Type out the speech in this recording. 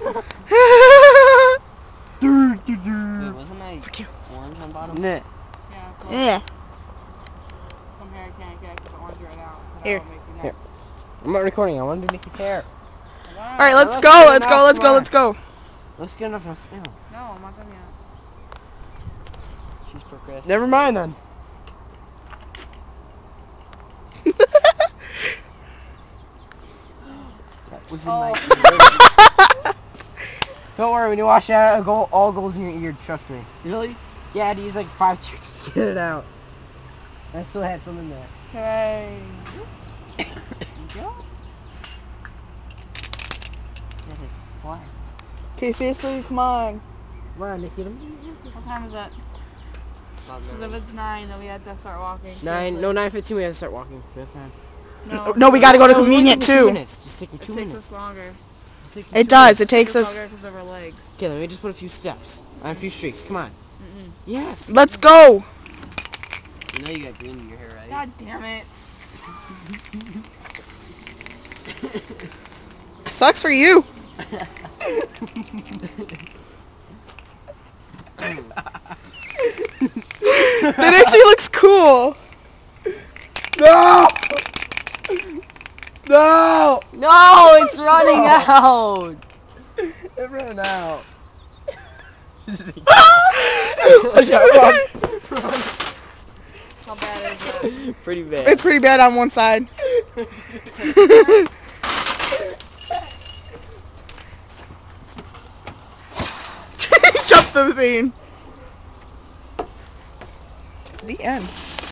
Wait, wasn't my orange on bottom? Nah. Yeah. Yeah. Some hair I can't get because the orange right out. So Here. that'll make you Here. nuts. I'm not recording. I wanted to make his hair. Wow. All right, let's go. Let's go. Let's go. Let's go. Let's get enough now. No, I'm not done yet. She's procrastinating. Never mind then. That was in my ear. Don't worry. When you wash it out, all goes in your ear. Trust me. Really? Yeah, I had to use like 5 tricks to get it out. I still had some in there. Okay. Go. That is what? Okay, seriously, come on. Come on, Nikki. What time is it? Because if it's 9, then we have to start walking. 9:15. We have to start walking. We have time. No, No, we gotta go to convenient Two too. minutes. Just take me 2 it minutes. takes us longer. Just take me It 2 does. minutes. It takes us. longer because of our legs. Okay, let me just put a few steps. A few streaks. Come on. Yes. Let's go. You know you got green in your hair, right? God damn it. Sucks for you. That actually looks cool. No! No! No, it's running out. It ran out. How bad is it? Pretty bad. It's pretty bad on one side. Jump the thing. The end.